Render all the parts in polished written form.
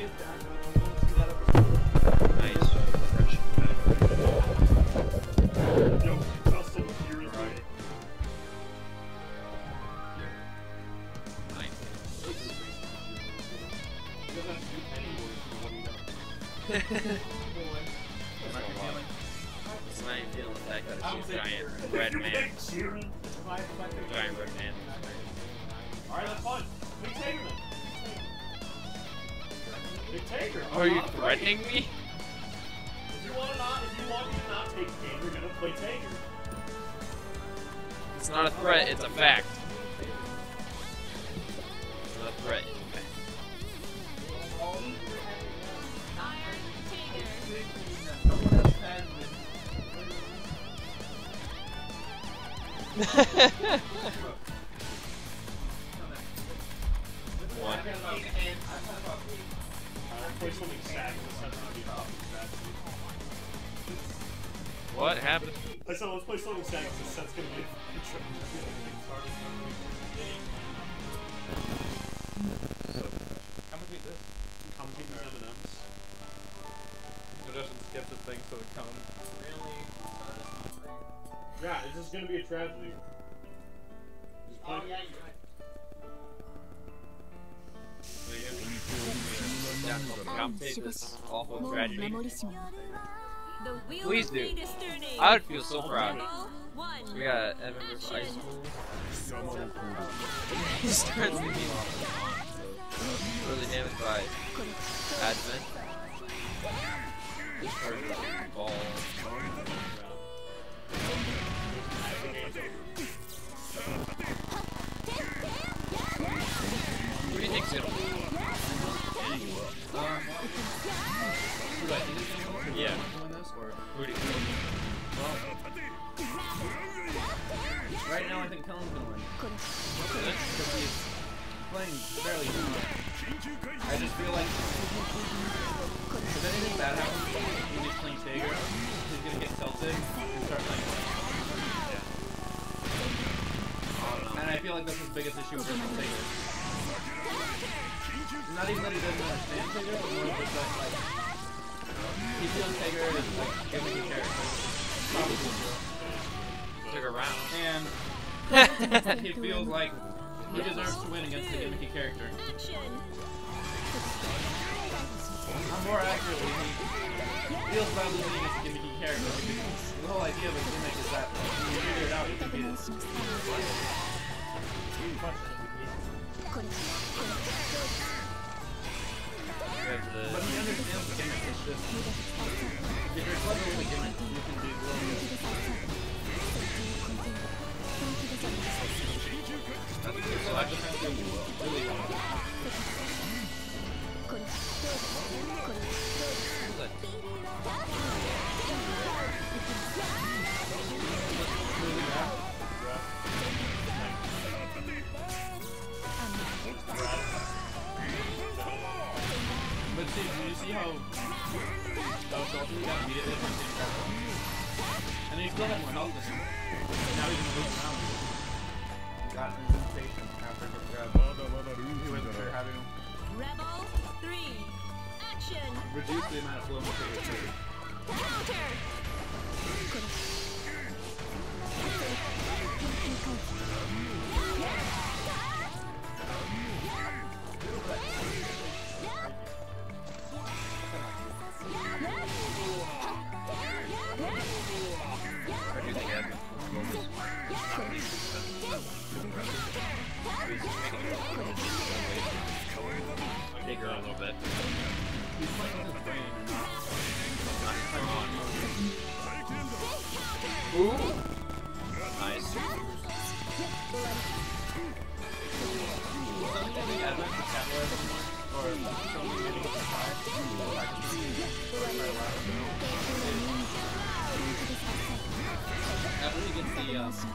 Nice. Fresh. Yo, Dustin, you're right. Nice. It's not even feeling the fact that it's a giant red man. Giant red man. Alright, that's fine. Big Taker then. Big Taker. Are you threatening me? If you want to not take the game, you're gonna play Taker. It's not a threat, it's a fact. It's not a threat, it's a fact. One. What happened? I said let's play something sad because the set's gonna be Commentate this. commentating these M&Ms. So just skip the thing so it comes. Yeah, this is gonna be a tragedy. Just play. Commentate this awful tragedy. Please Please do. do. I would feel so proud. We got Evan versus Ice School. He starts the game off. Really damaged by Advent. Ball. Who do you think's gonna win? Yeah. Who do you think? Right now I think Cullen's gonna win. Because he's playing fairly good. I just feel like if anything bad happens when he's playing Tager, he's gonna get tilted and start playing And I feel like that's his biggest issue with Tager. Not even that he doesn't understand Tager, but more just that like he feels Tager is like gimmicky character. Probably. Took a round. And he feels like he deserves to win against the gimmicky character. More accurately, he feels bad losing against the gimmicky character because the whole idea of a gimmick is that when you figure it out, you can beat it. But he understands the gimmick, it's just if you're clever with a gimmick, you can be really good. So I just have to really well. But see, do you see how Dolphin got immediately from Team Capcom? And he still had more health than him. Now he can move around. Got an invitation after getting grabbed. He wasn't sure how to Rebel 3, action! reduce the amount of slow motion it takes. Counter! What do you think, Evan? Take her a little bit. He's playing with his brain and not Ooh! Nice. something that we Evan to capitalize on more, or something maybe to try. After he gets the,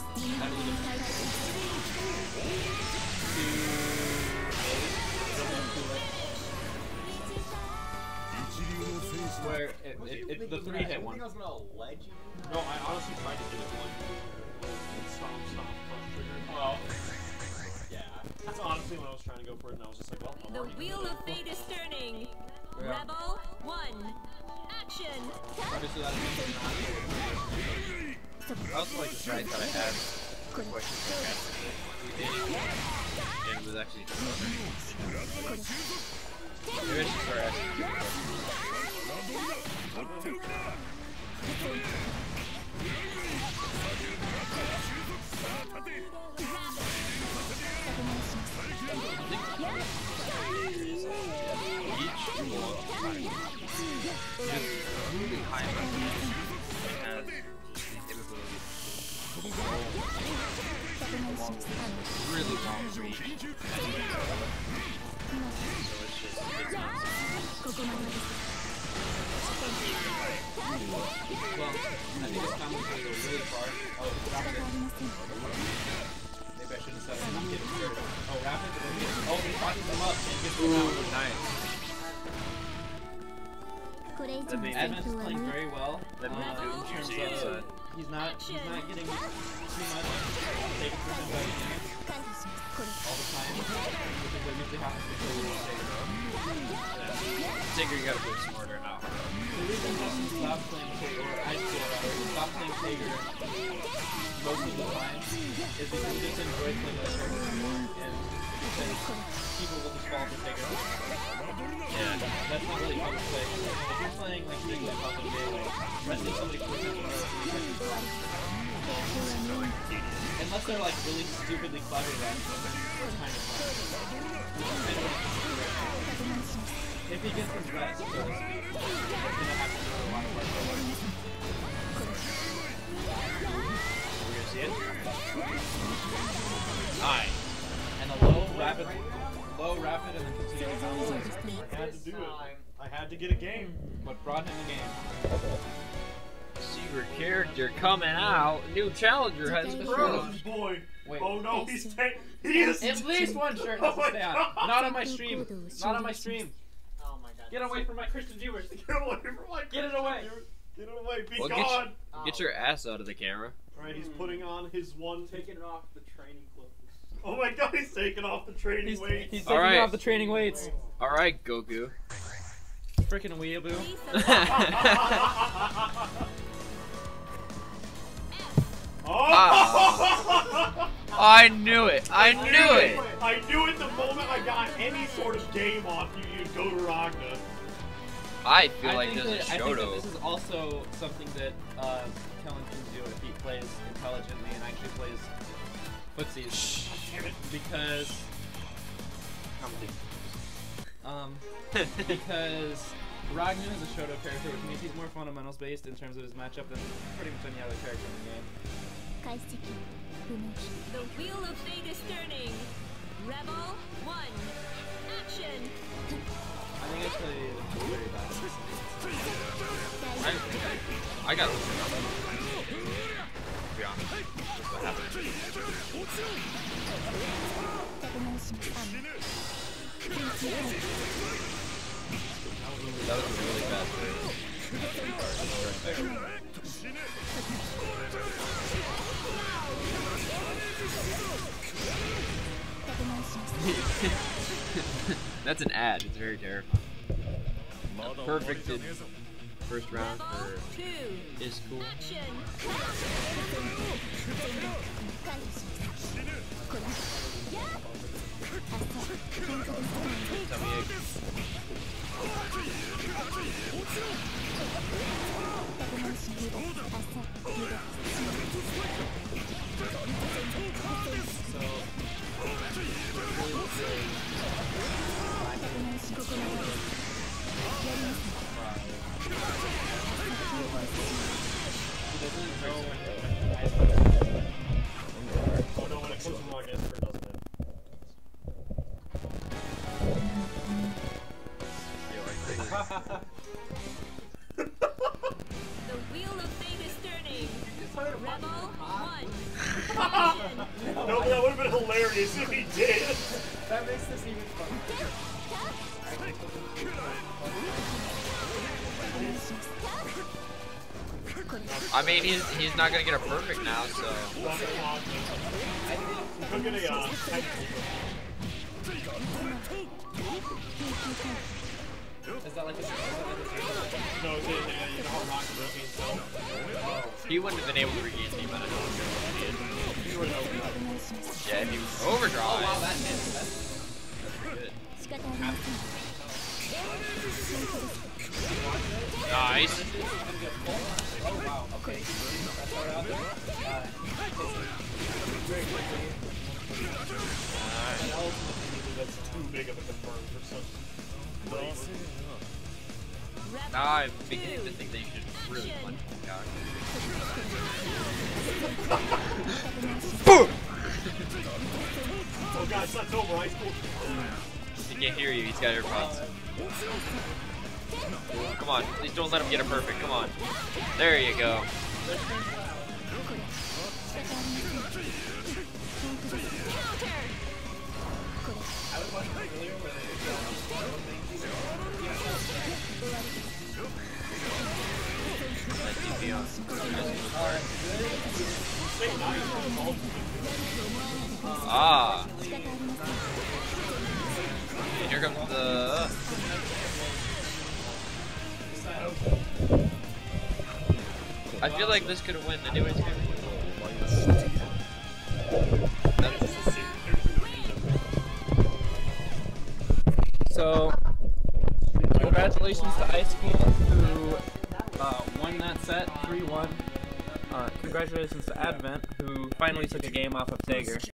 where the 3-hit one. No, I honestly tried to get it one. Stop, crush trigger. Well, Yeah. That's honestly when I was trying to go for it, and I was just like, well, I'm The already wheel of fate is turning. Yeah. Rebel 1. Action. Obviously, that means I also like the fact that I had questions like that. We did, and it was actually just maybe I should start asking people each one just really high enough and has the capability really long reach. So it's just it's not well, I think it's time to go really far. Oh, rapid. Maybe I shouldn't have said it. I'm getting scared. Oh, rapid. Oh, he tosses them up and gets them out. nice. Edmund's is playing very well. That in terms of he's not getting too much taken from him by the game all the time. Which is what usually happens to Tigger, you gotta be smarter now. the reason Justin stopped playing Tigger, or I stopped playing Tigger most of the time, is because he just enjoys playing the character more, and because people will just fall for Tigger. Yeah. That's not really fun to play. If you're playing like Tigger like off of Melee, wrestling somebody quick in a row, unless they're like really stupidly clever, that's kind of fun. If he gets his rest, so to speak, he's gonna have to do a lot of work. We're gonna see it. Aye. And a low rapid, and then continuing combo. I had to do it. I had to get a game. What brought him the game? Secret character coming out. New challenger has Oh approached. boy. Wait. Oh no, he is At least one shirt has to stay on. Not on my stream. Not on my stream. Oh my god. Get away from my Christian viewers. Get away from my Get it away. Get it away. Be Well, gone. get your ass out of the camera. Alright, he's putting on his one. Taking off the training clothes. Oh my god, he's taking off the training weight. He's All taking right. off the training weights. Alright, Goku. Freaking weeaboo. Oh! I knew it! I knew it! I knew it the moment I got any sort of game off you, you'd go to Ragna. I feel like think this is that Shoto. this is also something that Kellen can do if he plays intelligently and actually plays footsies. Because because Ragnar is a Shoto character, which means he's more fundamentals based in terms of his matchup than pretty much any other character in the game. The wheel of fate is turning. Rebel 1. Action. I think actually it's very bad. I got to look up. To be honest. That's what happened. That was a really bad That's an ad. It's very terrifying. Perfected first round for is cool. Oh no, when it comes to Ragna, Esper doesn't it? The wheel of fate is turning. Rebel 1. No, but that would have been hilarious if he did. That makes this even fun. I mean, he's not gonna get a perfect now, so. We're gonna Is that like a No, it's in, you know how Rock rotates himself? He wouldn't have been able to regain the amount of health he did. You were no good. Yeah, if he was overdrive. Oh wow, that hits. That's Good. Oh Nice. wow, okay. That's hard out there. Very quickly. And ultimately, that's too big of a confirm for such late. I'm beginning to think they should really punch the cock. Boom! Oh god, it's not over, high school. He can't hear you, he's got AirPods. Come on, please don't let him get it perfect, come on. There you go. I was watching earlier where they Ah. Here comes the... I feel like this could have won anyways. So, congratulations to Ice School who won that set 3-1. Congratulations to Advent who finally took a game off of Sager.